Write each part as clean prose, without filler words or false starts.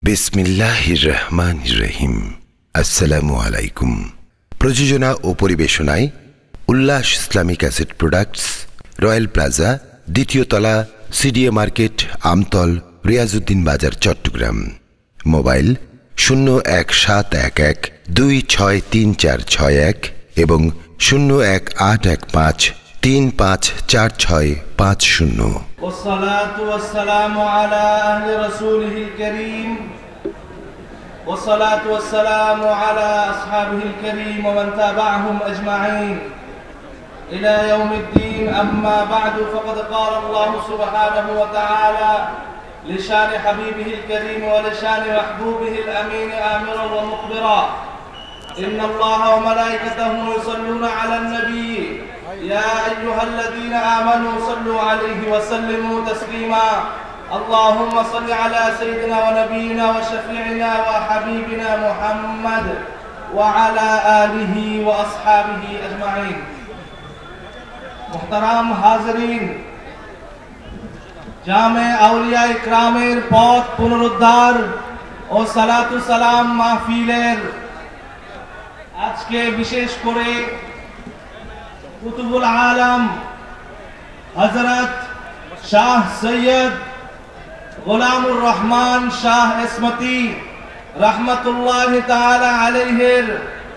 বিসমিল্লাহির রহমানির রহিম। আসসালামু আলাইকুম। প্রযোজনা ও পরিবেশনায় Ullash Islamic asset products, royal plaza, দ্বিতীয় তলা, সিডিএ মার্কেট, আমতল, রিয়াজউদ্দিন বাজার, চট্টগ্রাম। মোবাইল 017112634661 এবং 018153544650। والصلاة والسلام على أهل رسوله الكريم والصلاة والسلام على أصحابه الكريم ومن تابعهم أجمعين إلى يوم الدين. أما بعد، فقد قال الله سبحانه وتعالى لشان حبيبه الكريم ولشان محبوبه الأمين آمرا ومخبرا: إن الله وملائكته يصلون على النبي يا أيها الذين آمنوا صلوا عليه وسلموا تسليما. اللهم صل على سيدنا ونبينا وشفيعنا وحبيبنا محمد وعلى آله وأصحابه أجمعين. محترم حاضرين, জামে আউলিয়া ইকরামের পথ পুনরুদ্ধার ও সালাতু সালাম মাহফিলের আজকে বিশেষ করে কুতুবুল আলম হযরত শাহ সৈয়দ গোলামুর রহমান শাহ ইসমতি রহমতুল্লাহি তাআলা আলাইহির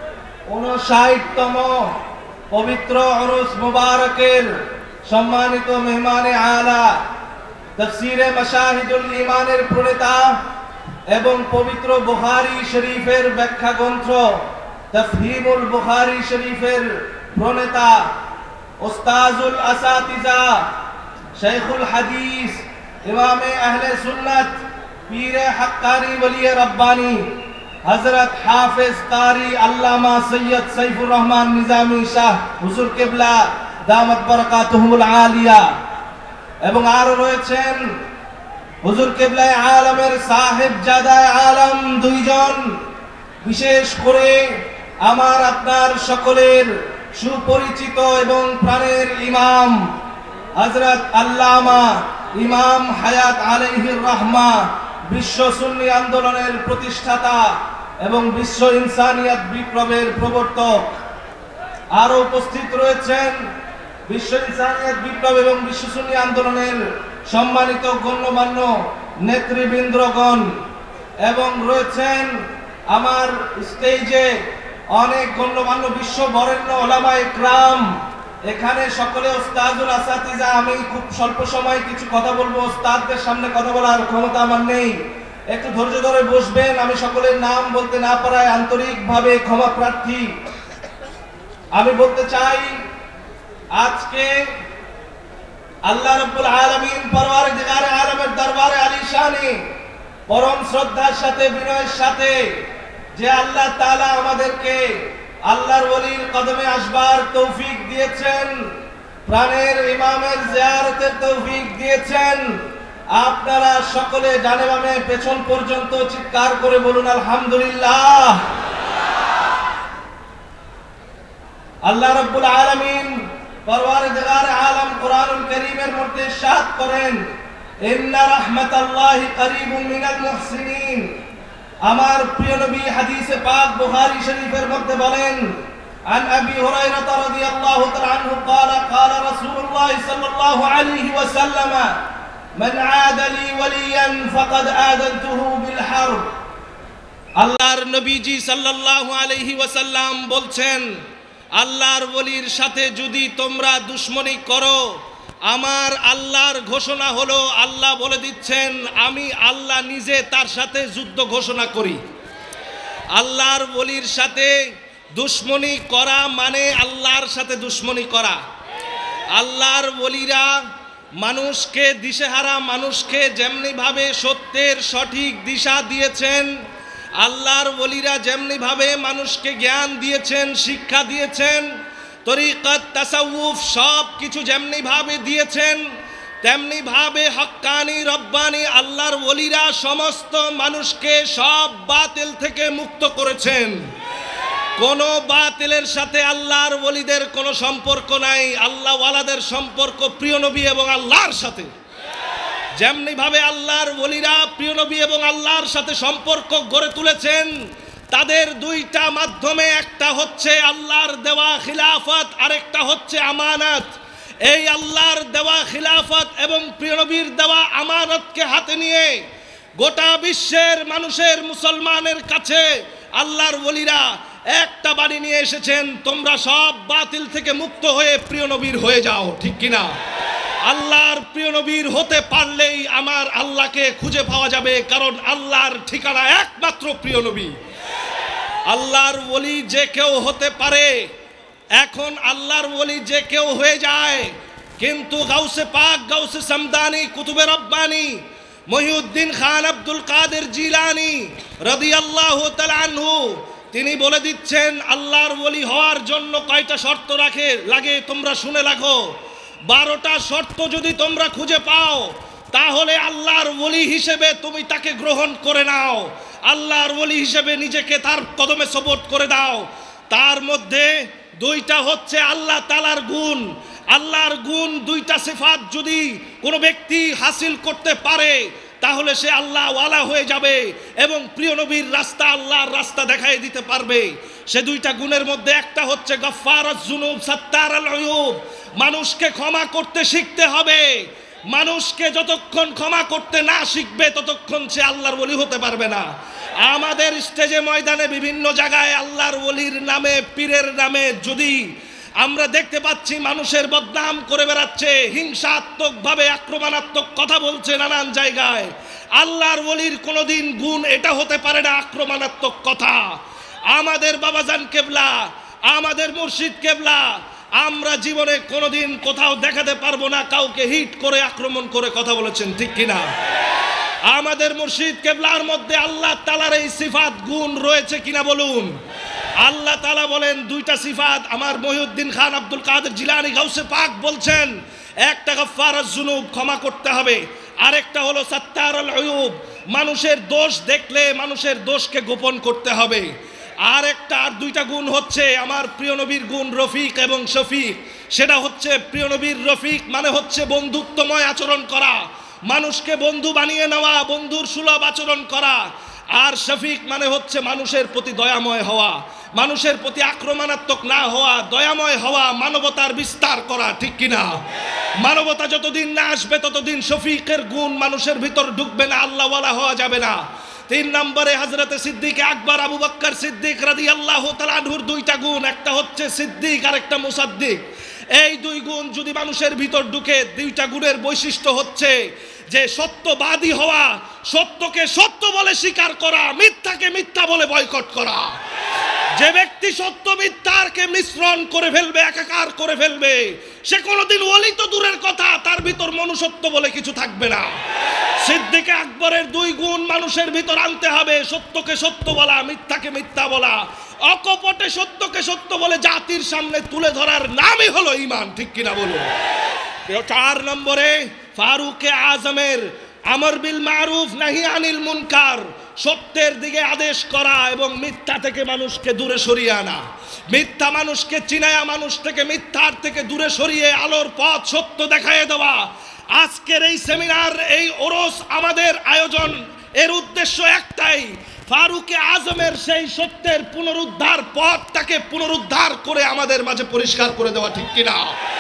59তম পবিত্র উরুস মুবারকের সম্মানিত মেহমানে আলা, তাফসীরে মাশাহিদুল ঈমানের প্রণেতা এবং পবিত্র বুখারী শরীফের ব্যাখ্যা গ্রন্থ তাফহিমুল বুখারী শরীফের প্রণেতা উস্তাজুল আসাতিজা, শাইখুল হাদিস, ইমামে আহলে সুন্নাত, পীরে হাক্কানি ওলিয়ে রব্বানি হযরত হাফেজ কারি আল্লামা সৈয়দ সাইফুর রহমান নিজামী শাহ হুজুর কিবলা দামাত বারাকাতুহুল আলিয়া, এবং আরো রয়েছেন হুজুর কিবলায়ে আলমের সাহেবজাদায়ে আলম দুইজন। বিশেষ করে আমার আপনার সকলের সুপরিচিত এবং প্রাণের ইমাম হযরত আল্লামা ইমাম হায়াত আলাইহির রাহমা, বিশ্ব সুন্নি আন্দোলনের প্রতিষ্ঠাতা এবং বিশ্ব ইনসানিয়াত বিপ্লবের প্রবর্তক। আরো উপস্থিত রয়েছেন বিশ্ব ইনসানিয়াত বিপ্লব এবং বিশ্ব সুন্নি আন্দোলনের সম্মানিত গণ্যমান্য নেতৃবৃন্দগণ, এবং রয়েছেন আমার স্টেজে অনেক গণ্যমান্য বিশ্ব বরেণ্য ওলামায়ে কেরাম। এখানে সকলে ওস্তাদুল আসাতিজা। আমি খুব স্বল্প সময় কিছু কথা বলবো, ওস্তাদদের সামনে কথা বলার ক্ষমতা আমার নেই, একটু ধৈর্য ধরে বসবেন। আমি সকলের নাম বলতে না পারায় আন্তরিকভাবে ক্ষমা প্রার্থী। আমি বলতে চাই, আজকে আল্লাহ রাব্বুল আলামিন পরওয়ারদিগারে আলমের দরবারে আলিশানে পরম শ্রদ্ধার সাথে বিনয়ের সাথে যে আল্লাহ তাআলা আমাদেরকে আল্লাহর ওলির কদমে আসবার তৌফিক দিয়েছেন, প্রাণের ইমামের জিয়ারতের তৌফিক দিয়েছেন, আপনারা সকলে ডানে বামে পেছন পর্যন্ত চিৎকার করে বলুন আলহামদুলিল্লাহ। আল্লাহ রাব্বুল আলামিন পরওয়ারদিগারে আলম কোরআনুল কারীমের মধ্যে ইরশাদ করেন, ইন্না রাহমাতাল্লাহি করিবুম মিনাল মুহসিনিন। আমার প্রিয় নবী হাদিসে পাক বুখারী শরীফের মধ্যে বলেন, আন আবি হুরায়রা রাদিয়াল্লাহু তাআলা আনহু قال قال رسول الله صلى الله عليه وسلم من عاد لي وليا فقد آذنته بالحرب। আল্লাহর নবীজি সাল্লাল্লাহু আলাইহি ওয়াসাল্লাম বলছেন, আল্লাহর ওলির সাথে যদি তোমরা দুশমনি করো, আমার আল্লাহর ঘোষণা হলো, আল্লাহ বলে দিচ্ছেন আমি আল্লাহ নিজে তার সাথে যুদ্ধ ঘোষণা করি। আল্লাহর ওলির সাথে দুশমনি করা মানে আল্লাহর সাথে দুশমনি করা। আল্লাহর ওলিরা মানুষকে, দিশেহারা মানুষকে যেমনি ভাবে সত্যের সঠিক দিশা দিয়েছেন, আল্লাহর ওলিরা যেমনি ভাবে মানুষকে জ্ঞান দিয়েছেন, শিক্ষা দিয়েছেন, তরিকত, তাসাউফ সব কিছু যেমনি ভাবে দিয়েছেন, তেমনি ভাবে হক্কানি রব্বানি আল্লাহর ওলিরা সমস্ত মানুষকে সব বাতিল থেকে মুক্ত করেছেন। কোন বাতিলের সাথে আল্লাহর ওলিদের কোনো সম্পর্ক নাই। আল্লাহ ওয়ালাদের সম্পর্ক প্রিয় নবী এবং আল্লাহর সাথে। যেমনি ভাবে আল্লাহর ওলিরা প্রিয় নবী এবং আল্লাহর সাথে সম্পর্ক গড়ে তুলেছেন, তাদের দুইটা মাধ্যমে, একটা হচ্ছে আল্লাহর দেওয়া খিলাফত, আরেকটা হচ্ছে আমানত। এই আল্লাহর দেওয়া খিলাফত এবং প্রিয় নবীর দেওয়া আমানতকে হাতে নিয়ে গোটা বিশ্বের মানুষের, মুসলমানের কাছে আল্লাহর ওলিরা একটা বাণী নিয়ে এসেছেন, তোমরা সব বাতিল থেকে মুক্ত হয়ে প্রিয় নবীর হয়ে যাও। ঠিক কিনা? আল্লাহর প্রিয় নবীর হতে পারলেই আমার আল্লাহকে খুঁজে পাওয়া যাবে, কারণ আল্লাহর ঠিকানা একমাত্র প্রিয় নবী। আল্লাহর ওলি যে কেউ হতে পারে, এখন আল্লাহর ওলি যে কেউ হয়ে যায়, কিন্তু গাউসে পাক, গাউসে সামদানি, কুতুবে রব্বানি, মহিউদ্দিন খান আব্দুল কাদের জিলানি রাদিয়াল্লাহু তাআলা আনহু, তিনি বলে দিচ্ছেন আল্লাহর ওলি হওয়ার জন্য কয়টা শর্ত লাগে তোমরা শুনে রাখো। 12টা শর্ত যদি তোমরা খুঁজে পাও, তাহলে আল্লাহর ওলি হিসেবে তুমি তাকে গ্রহণ করে নাও, আল্লাহর ওলি হিসেবে নিজেকে তার কদমে সপোর্ট করে দাও। তার মধ্যে 2টা হচ্ছে আল্লাহ তাআলার গুণ। আল্লাহর গুণ 2টা সিফাত যদি কোনো ব্যক্তি হাসিল করতে পারে, তাহলে সে আল্লাহ ওয়ালা হয়ে যাবে এবং প্রিয় নবীর রাস্তা, আল্লাহর রাস্তা দেখাই দিতে পারবে। সে 2টা গুণের মধ্যে একটা হচ্ছে গফফারাজ যুনুব সাত্তারাল উয়ুব, মানুষকে ক্ষমা করতে শিখতে হবে। মানুষকে যতক্ষণ ক্ষমা করতে না শিখবে, ততক্ষণ সে আল্লাহর ওলি হতে পারবে না। আমাদের স্টেজে, ময়দানে, বিভিন্ন জায়গায় আল্লাহর ওলির নামে, পীরের নামে যদি আমরা দেখতে পাচ্ছি মানুষের বদনাম করে বেড়াচ্ছে, হিংসাত্মকভাবে আক্রমণাত্মক কথা বলছে নানান জায়গায়, আল্লাহর ওলির কোনোদিন গুণ এটা হতে পারে না আক্রমণাত্মক কথা। আমাদের বাবাজান কেবলা, আমাদের মুর্শিদ কেবলা, আমরা জীবনে কোনোদিন কোথাও দেখাতে পারবো না কাউকে হিট করে আক্রমণ করে কথা বলেছেন। ঠিক কিনা? আমাদের মুর্শিদ কেবলার মধ্যে আল্লাহ তাআলার এই সিফাত গুণ রয়েছে কিনা বলুন। আল্লাহ তাআলা বলেন 2টা সিফাত, আমার মহিউদ্দিন খান আব্দুল কাদের জিলানী গাউসে পাক বলছেন, একটা গফফারাজ যুনুব, ক্ষমা করতে হবে, আরেকটা হলো সাত্তারাল উয়ুব, মানুষের দোষ দেখলে মানুষের দোষকে গোপন করতে হবে। আর 2টা গুণ হচ্ছে আমার প্রিয় নবীর গুণ, রফিক এবং শফিক। সেটা হচ্ছে প্রিয় নবীর রফিক মানে হচ্ছে বন্ধুত্বময় আচরণ করা, মানুষকে বন্ধু বানিয়ে নেওয়া, বন্ধুর সুলভ আচরণ করা। আর শফিক মানে হচ্ছে মানুষের প্রতি দয়াময় হওয়া, মানুষের প্রতি আক্রমণাত্মক না হওয়া, দয়াময় হওয়া, মানবতার বিস্তার করা। ঠিক কিনা? মানবতা যতদিন না আসবে ততদিন শফিকের গুণ মানুষের ভিতর ঢুকবে না, আল্লাহওয়ালা হওয়া যাবে না। 3 নম্বরে হযরতে সিদ্দিক আকবর আবু বকর সিদ্দিক রাদিয়াল্লাহু তাআলা আনহুর 2টা গুণ, একটা হচ্ছে সিদ্দিক আর একটা মুসাদ্দিক। এই 2 গুণ যদি মানুষের ভিতর ঢুকে, 2টা গুণের বৈশিষ্ট্য হচ্ছে যে সত্যবাদী হওয়া, সত্যকে সত্য বলে স্বীকার করা, মিথ্যাকে মিথ্যা বলে বয়কট করা। যে ব্যক্তি সত্য মিথ্যাকে মিশ্রণ করে ফেলবে, একাকার করে ফেলবে, সে কোনোদিন ওলি তো দূরের কথা, তার ভিতর মনুষ্যত্ব বলে কিছু থাকবে না। সিদ্দিক আকবরের 2 গুণ মানুষের ভিতর আনতে হবে, সত্যকে সত্য বলা, মিথ্যাকে মিথ্যা বলা, অকপটে সত্যকে সত্য বলে জাতির সামনে তুলে ধরার নামই হলো ঈমান। ঠিক কিনা বলুন। 4 নম্বরে ফারুকে আজমের আমর বিল মারুফ নাহি আনিল মুনকার, সত্যের দিকে আদেশ করা এবং মিথ্যা থেকে মানুষকে দূরে সরিয়ে আনা, মিথ্যা মানুষকে চিনায়া মানুষ থেকে, মিথ্যার থেকে দূরে সরিয়ে আলোর পথ সত্য দেখায় দেওয়া। আজকের এই সেমিনার, এই ওরস আমাদের আয়োজন, এর উদ্দেশ্য একটাই, ফারুকে আজমের সেই সত্যের পুনরুদ্ধার পথটাকে পুনরুদ্ধার করে আমাদের মাঝে পরিষ্কার করে দেওয়া। ঠিক কিনা?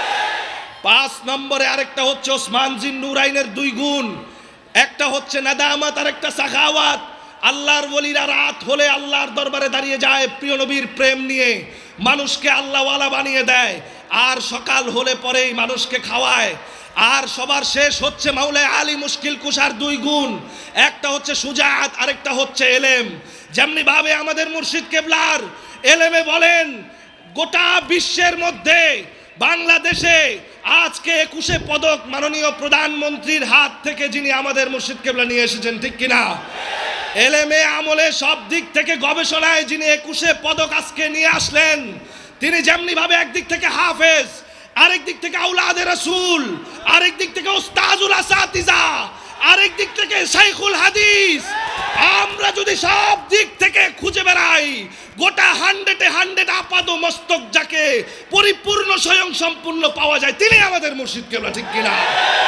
5 নম্বরে আরেকটা হচ্ছে ওসমান জিন নুরাইনের 2 গুণ, একটা হচ্ছে নাদামাত আর একটা সাখাওয়াত। আল্লাহর ওলিরা রাত হলে আল্লাহর দরবারে দাঁড়িয়ে যায় প্রিয় নবীর প্রেম নিয়ে, মানুষকে আল্লাহওয়ালা বানিয়ে দেয়, আর সকাল হলে পরেই মানুষকে খাওয়ায়। আর সবার শেষ হচ্ছে মাওলানা আলী মুশকিল কুশার 2 গুণ, একটা হচ্ছে সুজাত, আরেকটা হচ্ছে এলেম। যেমনি ভাবে আমাদের মুর্শিদ কেবলার এলেমে বলেন, গোটা বিশ্বের মধ্যে বাংলাদেশে আজকে 21 পদক মাননীয় প্রধানমন্ত্রীর হাত থেকে যিনি আমাদের মুর্শিদ কেবলা নিয়ে এসেছেন। ঠিক কিনা? এলেমে আমলে সব দিক থেকে গবেষণায় যিনি 21 পদক আজকে নিয়ে আসলেন, তিনি যেমনি ভাবে একদিক থেকে হাফেজ, আরেক দিক থেকে আউলাদে রাসূল, আরেক দিক থেকে উস্তাজুল আসাতিজা, আরেক দিক থেকে শাইখুল হাদিস। আমরা যদি সব দিক থেকে খুঁজে বেড়াই, গোটা 100 আপাদ মস্তক যাকে পরিপূর্ণ স্বয়ং সম্পূর্ণ পাওয়া যায়, তিনি আমাদের মুর্শিদ কেবলা। ঠিক কিনা?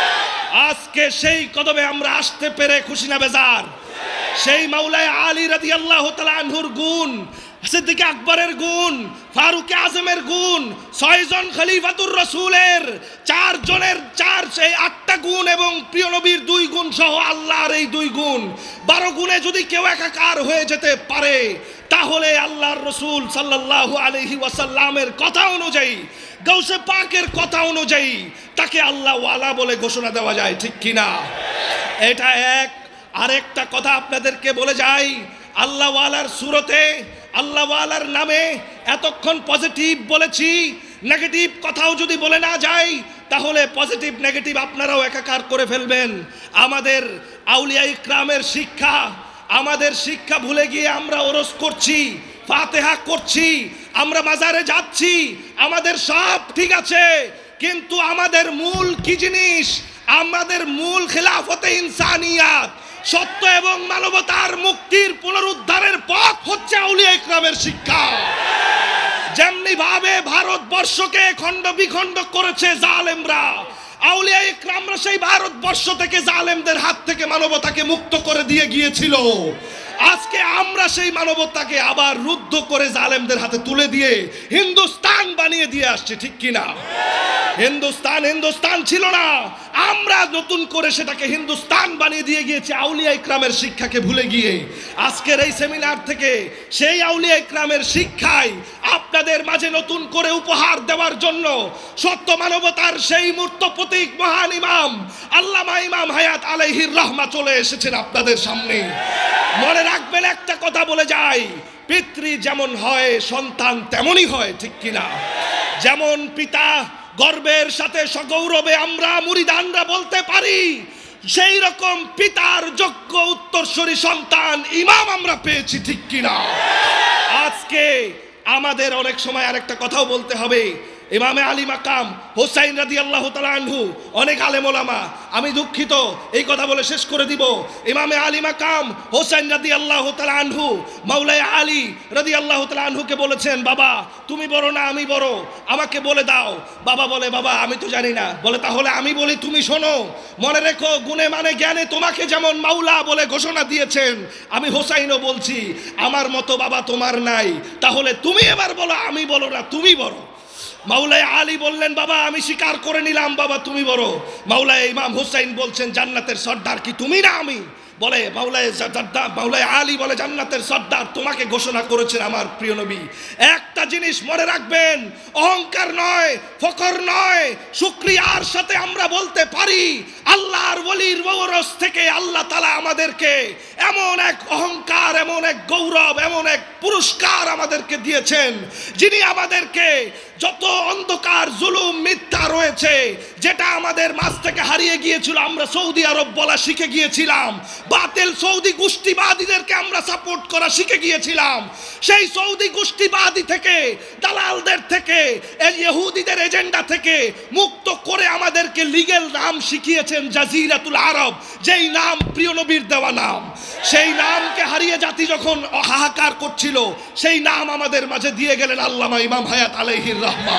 আজকে সেই কদমে আমরা আসতে পেরে খুশি না বেজার? সেই মাওলানা আলী রাদিয়াল্লাহু তাআলা আনহুর গুণ, সিদ্দিক আকবরের গুণ, ফারুক আজমের গুণ, 6 জন খলিফাতুর রাসূলের 4 জনের 4 সেই 8টা গুণ এবং প্রিয় নবীর 2 গুণ সহ আল্লাহর এই 2 গুণ 12 গুণে যদি কেউ একাকার হয়ে যেতে পারে তাহলে আল্লাহর রাসূল সাল্লাল্লাহু আলাইহি ওয়াসাল্লামের কথা অনুযায়ী, গাউসে পাকের কথা অনুযায়ী তাকে আল্লাহ ওয়ালা বলে ঘোষণা দেওয়া যায়, ঠিক কিনা? এটা এক। আরেকটা কথা আপনাদেরকে বলে যাই, আল্লাহ ওয়ালার সুরতে, আল্লাহ ওয়ালার নামে এতক্ষণ পজিটিভ বলেছি, নেগেটিভ কথাও যদি বলে না যাই তাহলে পজিটিভ নেগেটিভ আপনারাও একাকার করে ফেলবেন। আমাদের আউলিয়া ইকরামের শিক্ষা, আমাদের শিক্ষা ভুলে গিয়ে আমরা ওরস করছি, ফাতেহা করছি, আমরা মাজারে যাচ্ছি, আমাদের সব ঠিক আছে, কিন্তু আমাদের মূল কি জিনিস? আমাদের মূল খেলাফতে ইনসানিয়াত, সত্য এবং মানবতার মুক্তির পুনরুদ্ধারের পথ হচ্ছে আউলিয়া ইকরামের শিক্ষা। যেমনি ভাবে ভারতবর্ষকে খণ্ড বিখণ্ড করেছে জালেমরা, আউলিয়া ইকরামরা সেই ভারতবর্ষ থেকে জালেমদের হাত থেকে মানবতাকে মুক্ত করে দিয়ে গিয়েছিল। আজকে আমরা সেই মানবতাকে আবার রুদ্ধ করে জালেমদের হাতে তুলে দিয়ে হিন্দুস্তান বানিয়ে দিয়ে আসছি, ঠিক কিনা? হিন্দুস্তান ছিল না, আমরা নতুন করে সেটাকে হিন্দুস্তান বানিয়ে দিয়ে গিয়েছি আউলিয়া ইকরামের শিক্ষাকে ভুলে গিয়ে। আজকের এই সেমিনার থেকে সেই আউলিয়া ইকরামের শিক্ষায় আপনাদের মাঝে নতুন করে উপহার দেওয়ার জন্য সত্য মানবতার সেই মূর্ত প্রতীক মহান ইমাম আল্লামা ইমাম হায়াত আলাইহির রহমা চলে এসেছেন আপনাদের সামনে। মনে রাখবেন, একটা কথা বলে যাই, পিতৃ যেমন হয় সন্তান তেমনই হয়, ঠিক কিনা? যেমন পিতা গর্বের সাথে সগৌরবে আমরা মুরিদানরা বলতে পারি, সেই রকম পিতার যোগ্য উত্তরসূরি সন্তান ইমাম আমরা পেয়েছি, ঠিক কিনা? আজকে আমাদের অনেক সময় আরেকটা কথাও বলতে হবে, ইমামে আলী মাকাম হোসাইন রাদিয়াল্লাহু তাআলা আনহু অনেক আলেম ওলামা, আমি দুঃখিত এই কথা বলে শেষ করে দিব, ইমামে আলী মাকাম হোসাইন রাদিয়াল্লাহু তাআলা আনহু মাওলানা আলী রাদিয়াল্লাহু তাআলা আনহুকে বলেছেন, বাবা তুমি বড় না আমি বড়, আমাকে বলে দাও। বাবা বলে, বাবা আমি তো জানি না। বলে, তাহলে আমি বলি তুমি শোনো, মনে রেখো গুণে মানে জ্ঞানে তোমাকে যেমন মাওলা বলে ঘোষণা দিয়েছেন, আমি হোসাইনও বলছি আমার মতো বাবা তোমার নাই, তাহলে তুমি এবার বলো, আমি বলো না তুমি বড়। মাওলানা আলী বললেন, বাবা আমি স্বীকার করে নিলাম বাবা তুমি বড়। মাওলানা ইমাম হুসাইন বলছেন, জান্নাতের সর্দার কি তুমি না আমি? বলে মাওলানা আলী বলে, জান্নাতের সর্দার তোমাকে ঘোষণা করেছেন আমার প্রিয় নবী। একটা জিনিস মনে রাখবেন, অহংকার নয়, ফখর নয়, শুকরিয়ার সাথে আমরা বলতে পারি আল্লাহর ওলির ওরস থেকে আল্লাহ তাআলা আমাদেরকে এমন এক অহংকার, এমন এক গৌরব, এমন এক পুরস্কার আমাদেরকে দিয়েছেন, যিনি আমাদেরকে যত অন্ধকার জুলুম মিথ্যা রয়েছে, যেটা আমাদের মাঝ থেকে হারিয়ে গিয়েছিল, আমরা সৌদি আরব বলা শিখে গিয়েছিলাম, বাতিল সৌদি গোষ্ঠীবাদীদেরকে আমরা সাপোর্ট করা শিখে গিয়েছিলাম, সেই সৌদি গোষ্ঠীবাদী থেকে, দালালদের থেকে, ইহুদিদের এজেন্ডা থেকে মুক্ত করে আমাদেরকে লিগ্যাল নাম শিখিয়েছেন জাজিরাতুল আরব, যেই নাম প্রিয় নবীর দেওয়া নাম। সেই নামকে হারিয়ে জাতি যখন হাহাকার করছিল, সেই নাম আমাদের মাঝে দিয়ে গেলেন আল্লামা ইমাম হায়াত আলাইহির রহমা।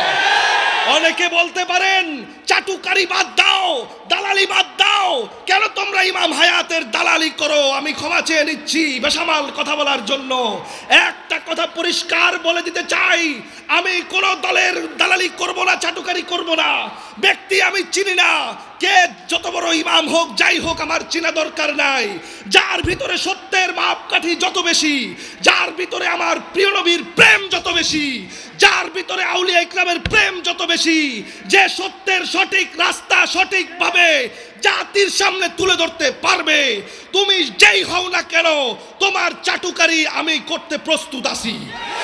অনেকে বলতে পারেন, চাটুকারি বাদ দাও, দালালি বাদ দাও, কেন তোমরা ইমাম হায়াতের দালালি করো? আমি ক্ষমা চেয়ে নিচ্ছি বেসামাল কথা বলার জন্য। একটা কথা পরিষ্কার বলে দিতে চাই, আমি কোন দলের দালালি করব না, চাটুকারি করব না। ব্যক্তি আমি চিনি না, কে যত বড় ইমাম হোক যাই হোক আমার চিনা দরকার নাই। যার ভিতরে সত্যের মাপকাঠি যত বেশি, যার ভিতরে আমার প্রিয় নবীর প্রেম যত বেশি, যার ভিতরে আউলিয়া ইকরামের প্রেম যত বেশি, যে সত্যের সঠিক রাস্তা সঠিকভাবে জাতির সামনে তুলে ধরতে পারবে, তুমি যেই হও না কেন তোমার চাটুকারি আমি করতে প্রস্তুত আছি।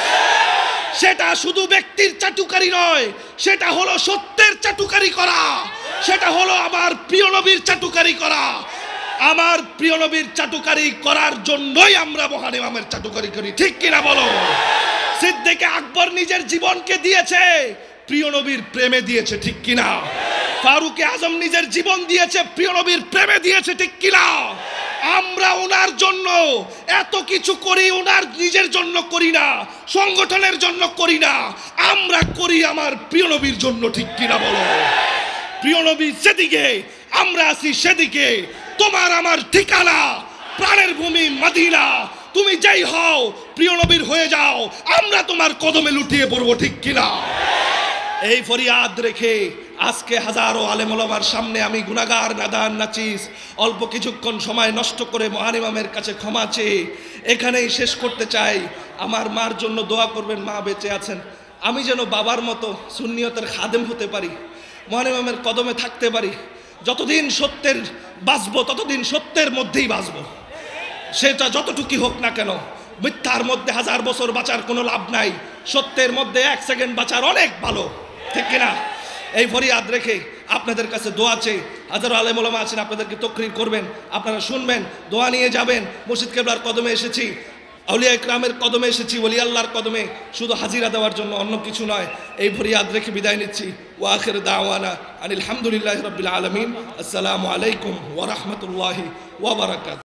সেটা শুধু ব্যক্তির চাটুকারি নয়, সেটা হলো সত্যের চাটুকারি করা, সেটা হলো আমার প্রিয় নবীর চাটুকারি করা। আমার প্রিয় নবীর চাটুকারি করার জন্যই আমরা মহান ইমামের চাটুকারি করি, ঠিক কিনা বলো? সিদ্দিক আকবর নিজের জীবনকে দিয়েছে প্রিয় নবীর প্রেমে দিয়েছে, ঠিক কিনা? ফারুক আজম নিজের জীবন দিয়েছে প্রিয় নবীর প্রেমে দিয়েছে, ঠিক কিনা? আমরা ওনার জন্য এত কিছু করি, ওনার নিজের জন্য করি না, সংগঠনের জন্য করি না, আমরা করি আমার প্রিয় নবীর জন্য, ঠিক কিনা বলো? প্রিয় নবী যেদিকে আমরা আছি সেদিকে। তোমার আমার ঠিকানা প্রাণের ভূমি মদিনা। তুমি যেই হও প্রিয় নবীর হয়ে যাও, আমরা তোমার কদমে লুটিয়ে পড়বো, ঠিক কিনা? এই ফরিয়াদ রেখে আজকে হাজারো আলেম ওলামার সামনে আমি গুনাহগার নাদান নাচিস অল্প কিছুক্ষণ সময় নষ্ট করে মহান ইমামের কাছে ক্ষমা চেয়ে এখানেই শেষ করতে চাই। আমার মার জন্য দোয়া করবেন, মা বেঁচে আছেন। আমি যেন বাবার মতো সুন্নিয়তের খাদেম হতে পারি, মহান ইমামের কদমে থাকতে পারি। যতদিন সত্যের বাঁচবো ততদিন সত্যের মধ্যেই বাঁচবো, সেটা যতটুকুই হোক না কেন। মিথ্যার মধ্যে 1000 বছর বাঁচার কোনো লাভ নাই, সত্যের মধ্যে 1 সেকেন্ড বাঁচার অনেক ভালো, ঠিক কিনা? এই ফরিয়াদ রেখে আপনাদের কাছে দোয়া চেয়ে, হাজারো আলেম ওলামা আছেন আপনাদেরকে তকরির করবেন, আপনারা শুনবেন, দোয়া নিয়ে যাবেন। মুর্শিদ কেবলার কদমে এসেছি, আউলিয়া ইকরামের কদমে এসেছি, ওলি আল্লাহর কদমে, শুধু হাজিরা দেওয়ার জন্য, অন্য কিছু নয়। এই ফরিয়াদ রেখে বিদায় নিচ্ছি। ওয়া আখির দাওয়ানা আনিল হামদুলিল্লাহি রাব্বিল আলামিন। আসসালামু আলাইকুম ওয়া রাহমাতুল্লাহি ওয়া বারাকাতুহু।